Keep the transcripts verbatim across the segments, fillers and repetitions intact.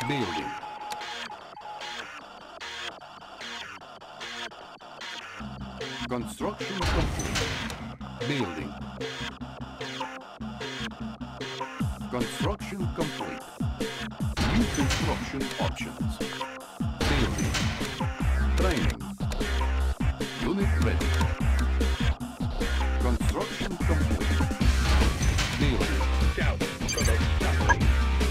Building. Construction complete. Building. Construction complete. New construction options. Building. Training. Unit ready. Construction complete. Building. Scout for the suffering.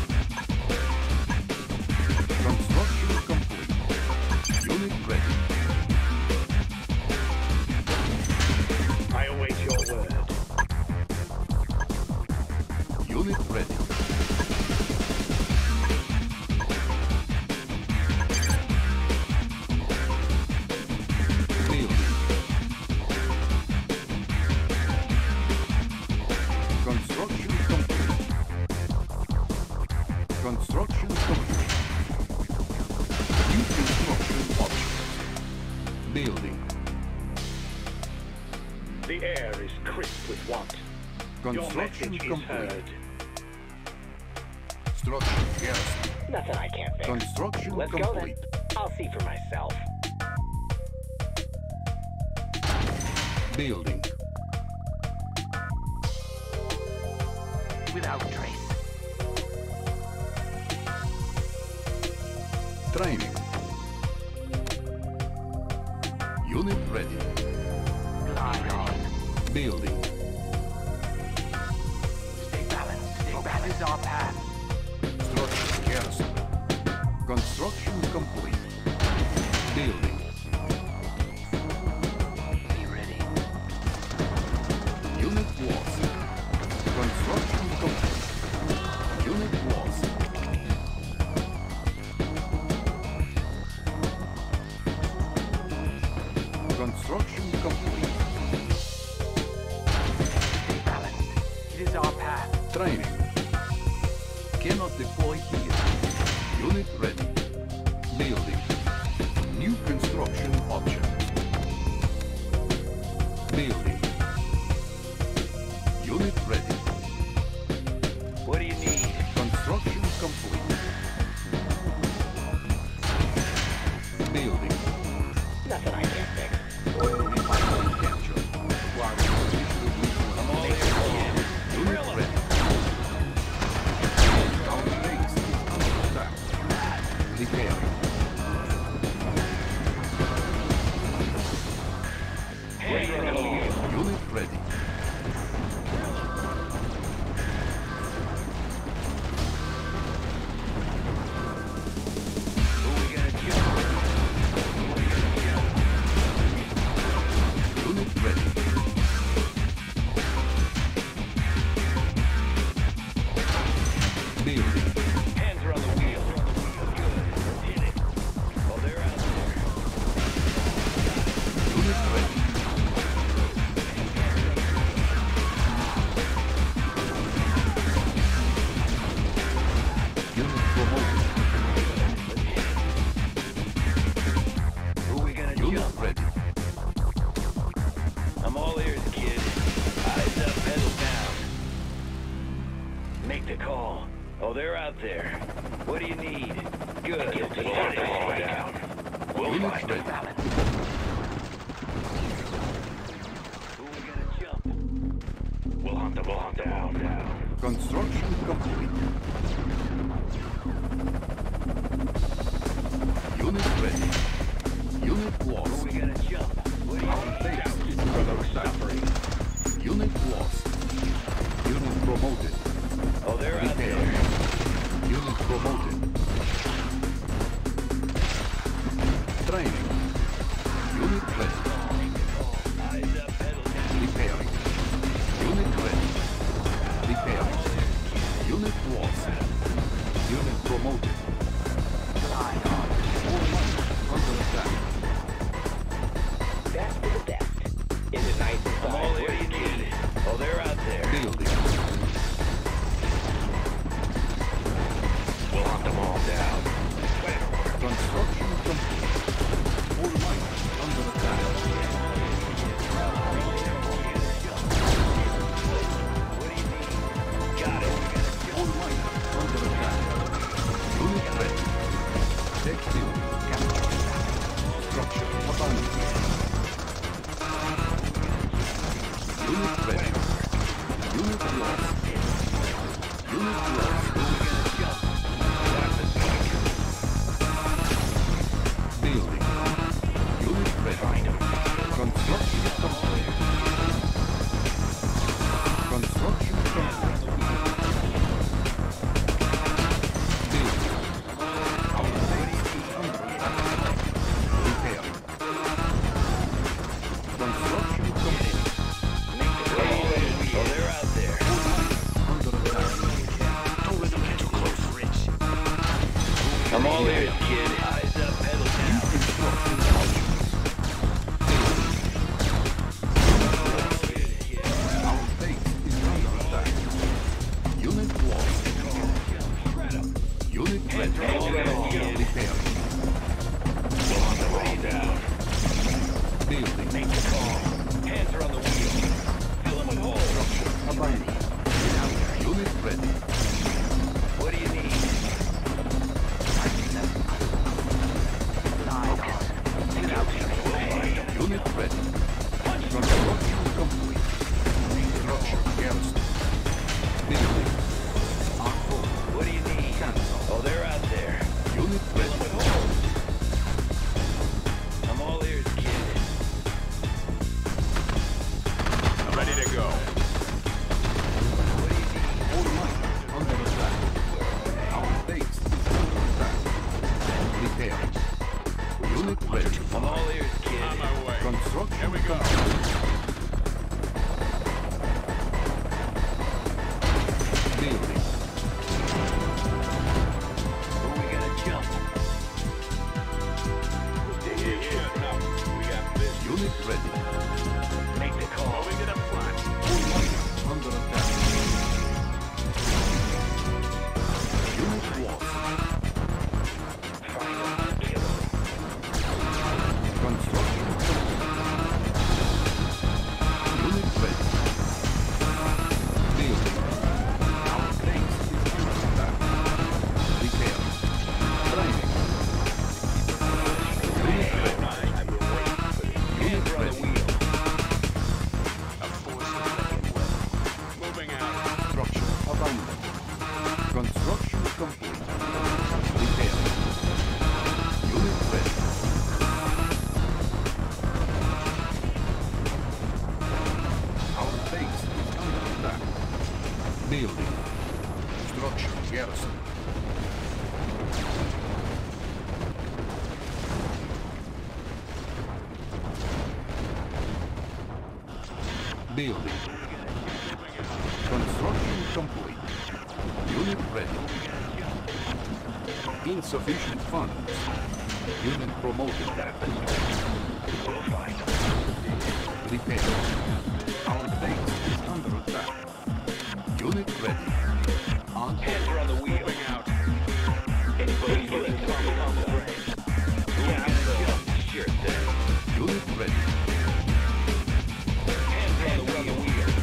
Construction complete. Unit ready. I await your word. Unit ready. Building. Construction complete. Construction complete. New construction options. Building. The air is crisp with want. Your Construction message is complete. heard. Structure garrison. Nothing I can't fix. Construction Let's go then. complete. I'll see for myself. Building. Without trace. Training. Unit ready. Glide on. Building. Stay balanced. Stay balanced. That is our path. Structure garrison. Construction complete. Building. Be ready. Unit lost. Construction complete. Unit lost. Construction complete. Stay balanced. It is our path. Training. Cannot deploy here. Unit ready. Building. New construction options. Building. Unit ready. What do you need? Construction complete. Building. Nothing I can't fix. Oil refinery captured. While I'm all ears again. Unit ready. Our base is under attack. Repairing. Hey, Unit ready. who we gonna jump? Who we gonna jump? Unit ready. Building. Hands are on the wheel. Good. Hit it. Oh, they're out there. Unit ready. Unit promoted. Who we gonna Unit jump? ready. I'm all ears, kid. Eyes up, pedal down. Make the call. Oh, they're out there. What do you need? Good. We'll hunt them all down. We'll Unit find ready. a balance. Who we gonna jump? We'll hunt them all down, down. Construction complete. Unit ready. Unit Who lost. we gonna jump? What do you Our need? base is under attack. Unit lost. Unit promoted. Oh, they're out Repair. there. Unit promoted. Training. Unit ready. Eyes up, pedal down. Repairing. Unit ready. Repairing. Unit lost. Unit promoted. Glide on. All units under attack. Best of the best. Is it nice and I'm all What do ears, you need? kid. Oh, they're out there. Building. We'll hunt them all Building. Make the call. Hands are on the wheel. Fill them with holes. Abandoned. Unit ready. What do you need? Unit ready. Construction complete. Structure garrison. Building. On hold. What do you need? Cancel. Oh, they're out there. Unit Fill them ready. with holes. I'm all ears, kid. I'm ready to go. What do you need? All might under attack. Our base is under attack. Repair. Unit ready. I'm all ears, kid. On my way. Construction. Here we go. Building. Who we gonna jump? We got this. Unit ready. Make the call. We get a flat. All might under attack. Unit lost. Find them and kill them. Construction complete. Unit ready. Building. Our base is under attack. Repair. Training. Unit ready. I've been waiting for this. Unit Hands are on the ready. wheel. A force is making way. Moving out. Structure abandoned. Construction complete. Repair. Unit ready. Our base is under attack. Building. Structure garrison. Building. Construction complete. Unit ready. Insufficient funds. Unit promoted. We'll find them. Repair. Our base is under attack. Unit ready. On Hands are on the wheel. Moving out. Anybody willing to come on the brain? Yeah, I'm gonna jump. Sure thing. unit ready. Hands on the wheel.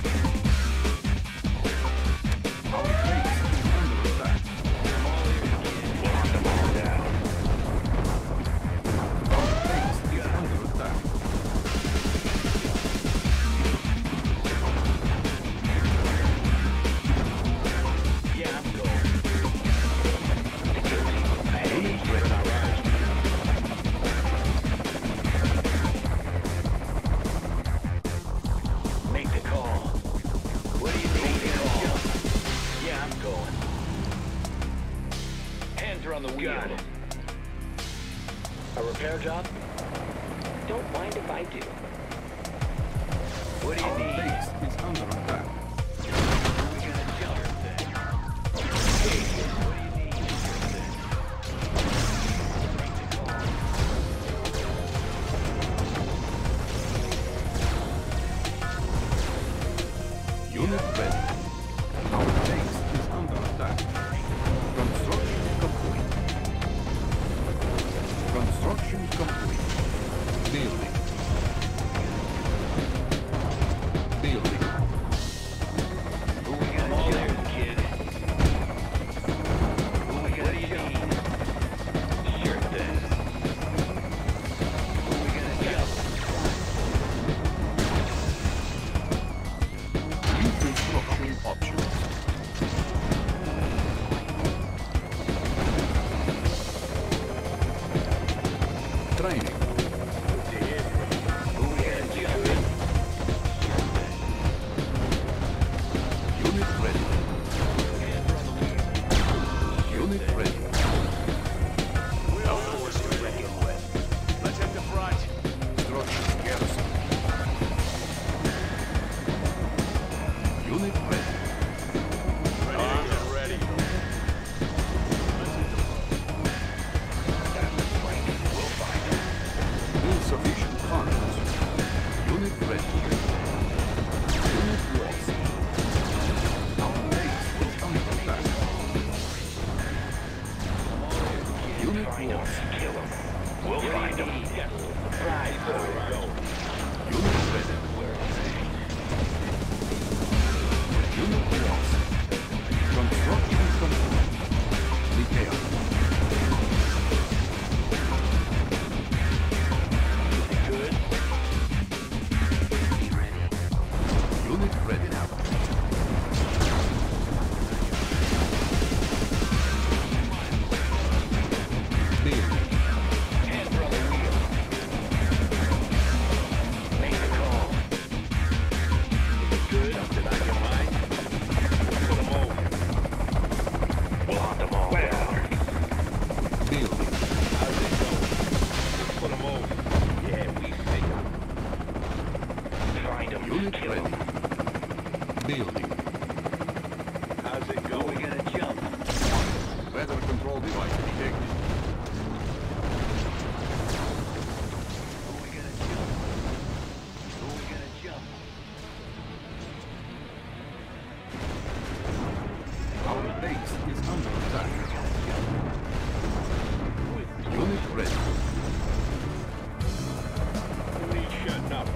Our base is under attack. Lock them all down. Our base is under attack. Yeah, I'm going. Unit ready. Make the call. What do you need? Call. Yeah, I'm going. Hands are on the wheel. Got it. A repair job? Don't mind if I do. What do you Our need? base is under attack. We got a jumper thing. Hey, what do you need? Make the call. Unit ready. Our base is under attack. Construction complete. Construction complete. Building. Building. Who we got? I'm all there, kid. Who we got? What do you need? Sure thing. Who we gonna jump? New construction options. Training. them, Unit kill ready. them. Building. How's it going? We're gonna jump. Weather control device detected. We're gonna jump. We're gonna jump. Our base is under attack. Unit ready. Please shut up.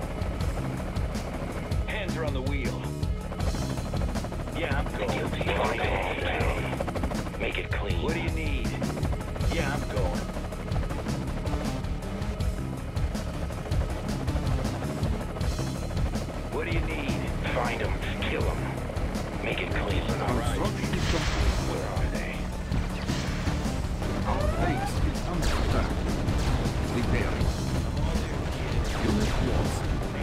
Hands are on the wheel. Yeah, I'm going. Find all. Make it clean. What do you need? Yeah, I'm going. What do you need? Find them. Kill them. Make it clean. All right. Construction complete. Where are they? Our base is under attack. Repairing. Unit lost.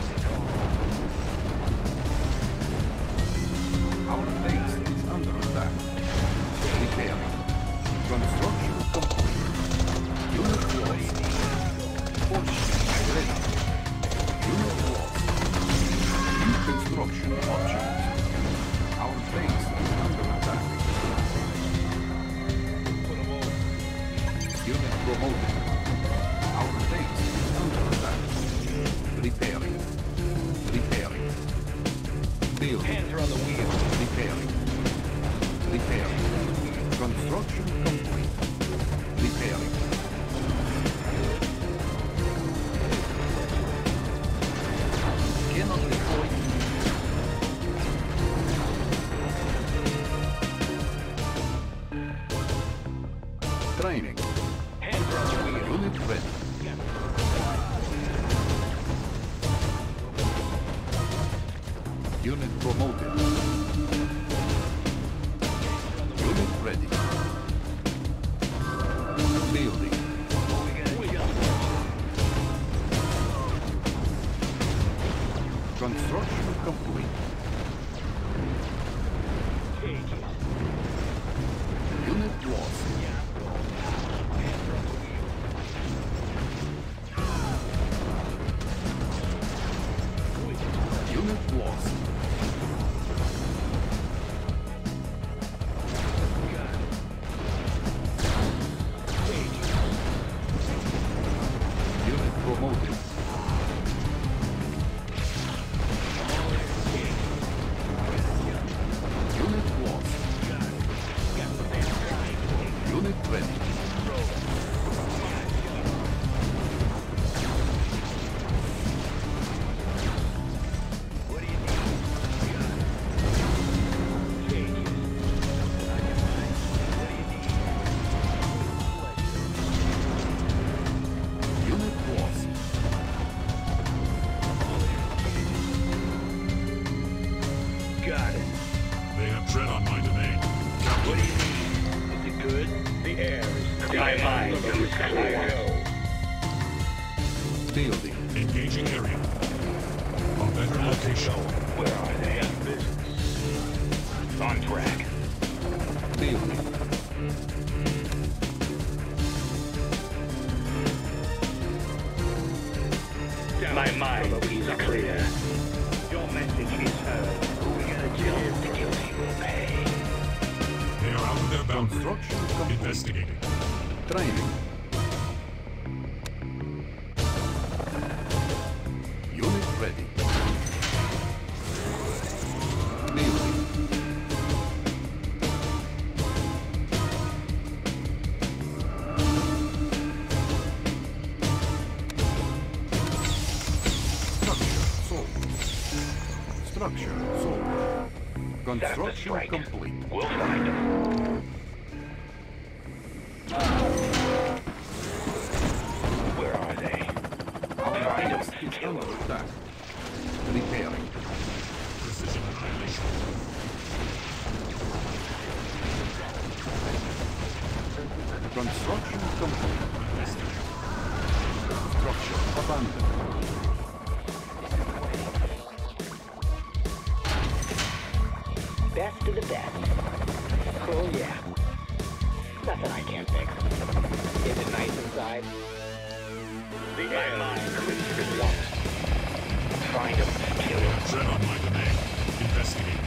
Our base is under attack. Repairing. Construction complete. Unit lost. Push. Ready. Unit lost. New construction options. Our base is under attack. Unit promoted. Our base is under attack. Repairing. Repairing. Building. Hands are on the wheel. Repairing. Repairing. Construction complete. Repairing. Cannot deploy. Training. Hands are on the wheel. Unit ready. Unit promoted. Unit ready. Building. Construction complete. Unit lost. Unit lost. Unit promoted. Unit lost. Unit ready. What do you need? Changes. What do you need? Unit lost. Got it. They have tread on my domain. What do you need? Is it good? The air is clear. My mind is clear. Building. Engaging area. A better location. Where are they? On track. Building. My mind is clear. Your message is heard. Who are we gonna kill? The guilty will pay. They are out of their boundaries. Construction complete. Investigating. Training. Unit ready. Building. Structure sold. Structure sold. Construction strike. complete. We'll find them. Where are they? Our Find base them. is Kill under them. attack. Repairing. Precision annihilation. Construction complete. Structure abandoned. Best of the best. Oh yeah. Nothing I can't fix. Is it nice inside? The air line clears at once. Find them, kill tread on my domain. Investigate.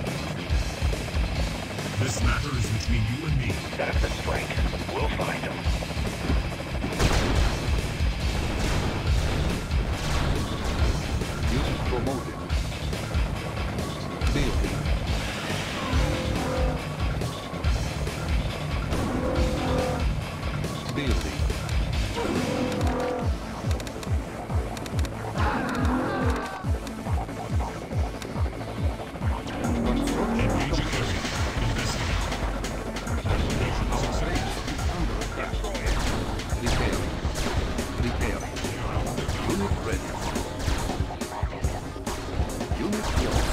This matter is between you and me. That's the strike. We'll find them. Unit promoted. Building. Building. Engaging area. Investigate. Our base is under attack. Repairing. Repairing. Unit ready. Unit lost.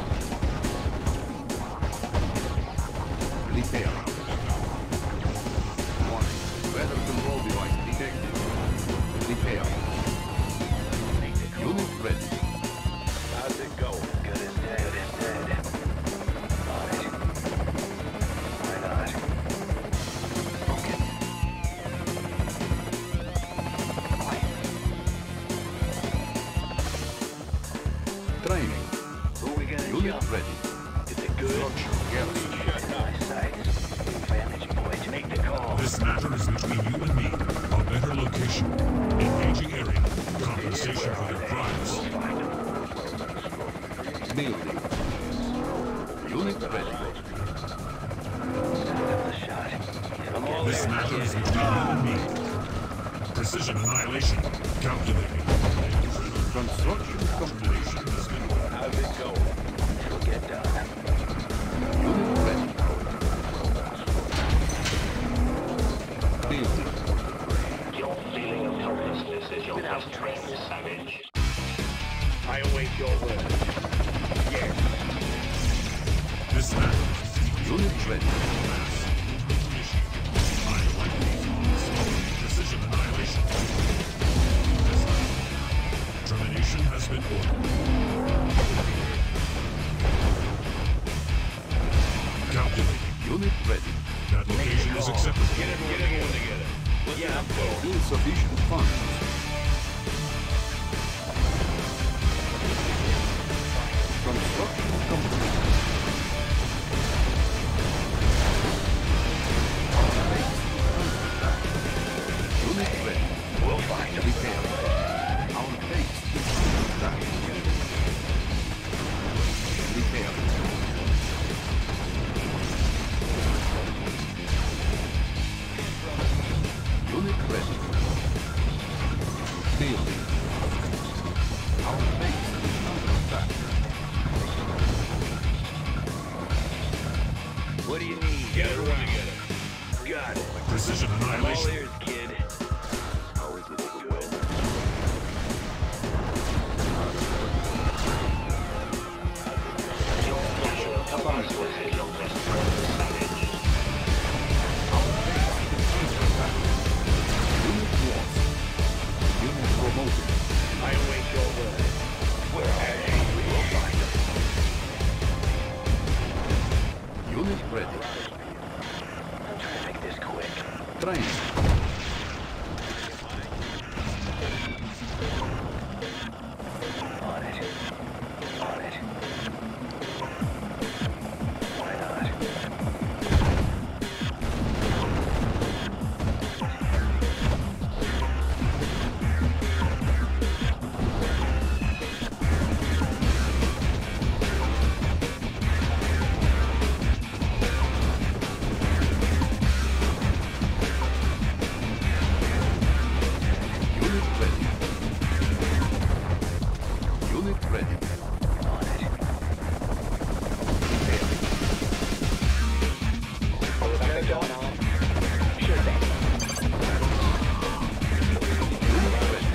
Repair. Warning. Weather control device detected. Repair. Unit ready. How's it going? Good and dead. Good and dead. On it. Why not? Okay. Training. Who we gonna Unit jump? ready. Is it good? Structure garrison. Nice sights. Vantage point. Make the call. This matter is between you and me. A better location. Engaging area. Compensation for your crimes. We'll find them. Building. Unit ready. That's a shot. I'm all This there. matter is between you and me. Precision annihilation. Calculating. Construction complete. Has been How's it going? It'll get done. Unit ready. Building. Your feeling of helplessness is your best friend, Savage. I await your word. Yes. This matter. Unit ready. Precision annihilation. Termination has been ordered. Calculating. Unit ready. That location is acceptable. Get everyone together. Yeah, I'm full. Insufficient funds. Construction complete. Our base is under attack. Unit ready. We'll find them. Repair. Our base is under attack. Repair. Unit ready. Building. Our base is under attack. What do you need? Get everyone together. Got it. Precision I'm all annihilation. ears, kid. How is it good? Your feeling of helplessness is your best friend, Savage. Our base is under attack. Unit lost. Unit promoted. I await your word. Where are they? We'll find them. Unit ready. I'm trying to make this quick. Training. On it. On it. Why not? Unit ready. Unit ready. On it. Repairing. Got it going on? Sure thing. Unit ready.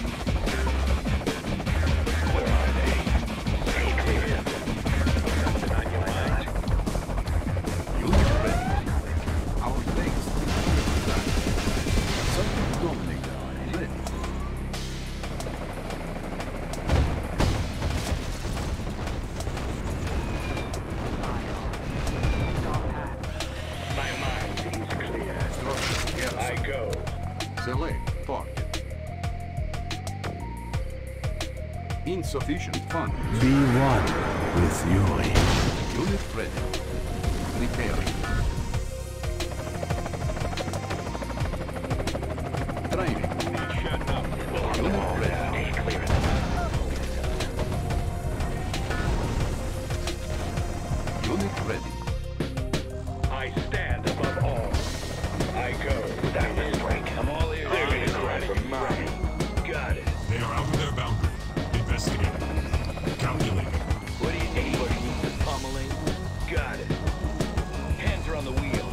Where are they? Stay clear. Something on your mind. Unit ready. Our base is under attack. Subject dominator. Ready. Insufficient funds. Be one with Yuri. Unit ready. Repairing. Training. Shutting up. Unit ready. Unit ready. I stand above all. I go without a strike. I'm all ears. They're gonna ready for mine. Got it. They are out of their boundary. Investigating. Calculating. What do you need? Anybody needs the pummeling? Got it. Hands are on the wheel.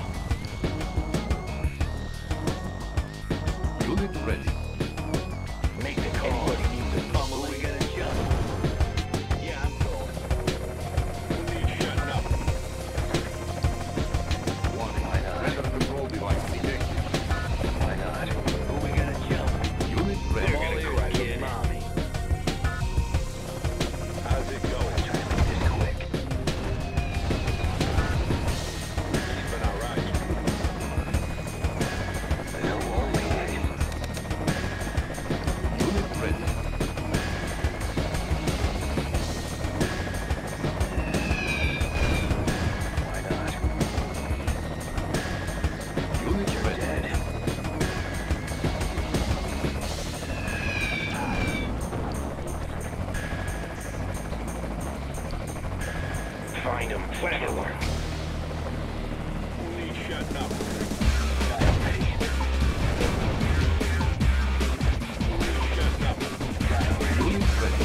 Unit ready. Make the call. Anybody needs the pummeling? We gonna jump. Yeah, I'm going. Shutting up. Warning. Random control device detected. Why not? Who we gonna jump? Unit They're ready. gonna cry with mommy. How's it going? Try to make this quick. Been all right. No more waiting. Unit ready. Why not? Unit ready. Dead. Find him. Whatever works. Need shutting up. Shutting up. Unit ready.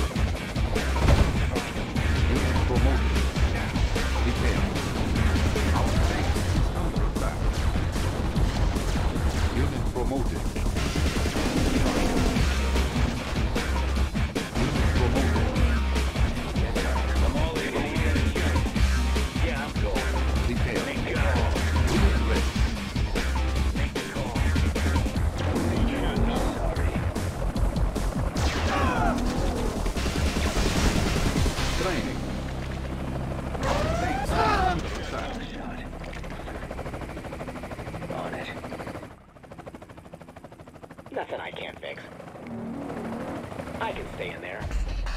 Unit promoted. Repair. Our base is under attack. Unit promoted. Unit promoted. I'm all in. Yeah, I'm going. Repair. Make the call. Unit ready. Make the call. Shutting up. Sorry. Training. Our base is under attack. Shot. On it. Nothing I can't fix. I can stay in there.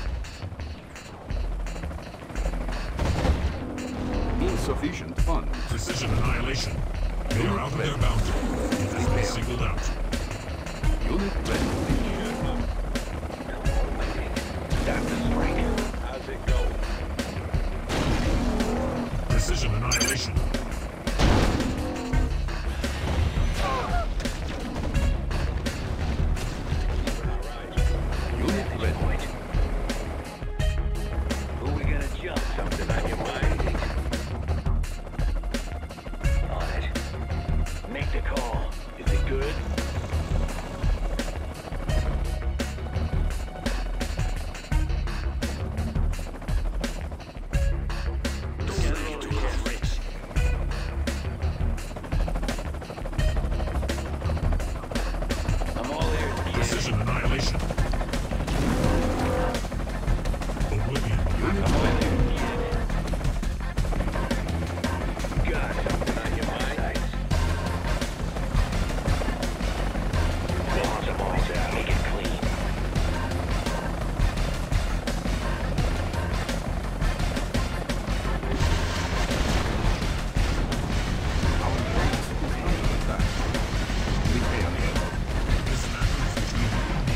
Insufficient funds. Precision annihilation. They are out of their boundary. It has been singled out. Unit ready. Shutting up. No more waiting. Stop the strike. How's it going? Precision annihilation. Been all right. Unit ready. Who we gonna jump? Something on your mind? On it. Make the call. Is it good? I'm all ears, kid. Precision annihilation. Oblivion. I'm all ears, kid. Got something on your mind? Close them all down. Make it clean. Our base is under attack. Repair. This matter is between you and me.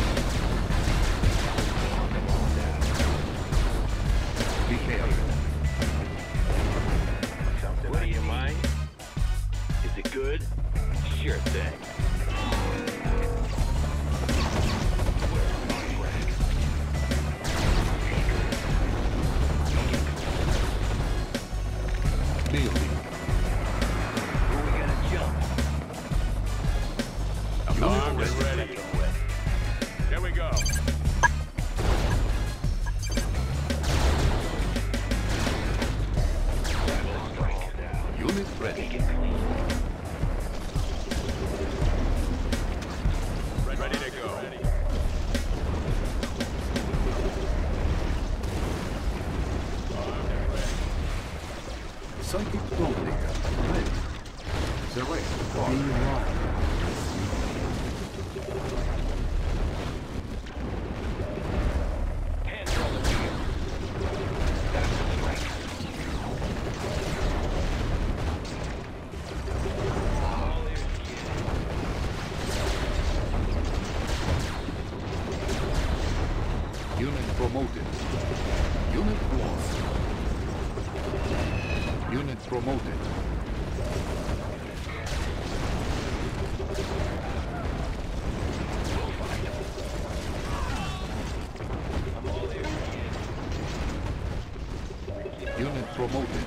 Repair. Something what do you mind? Is it good? Sure thing. Building. Who we gonna jump? Unit ready. Ready. Here we go. Unit ready. Make it clean. Ready to go. Psychic Dominator. Ready. Select one. Hands promoted. Unit lost. Unit promoted. Unit promoted.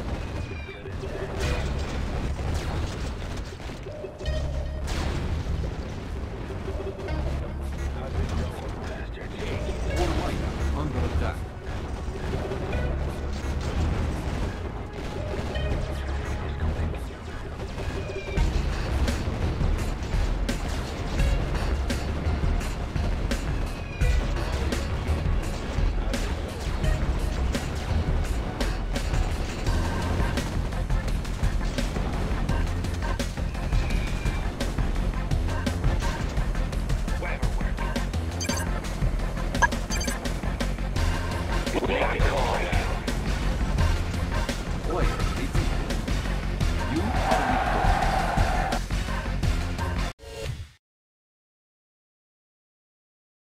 Fort Minor under attack. Lock on.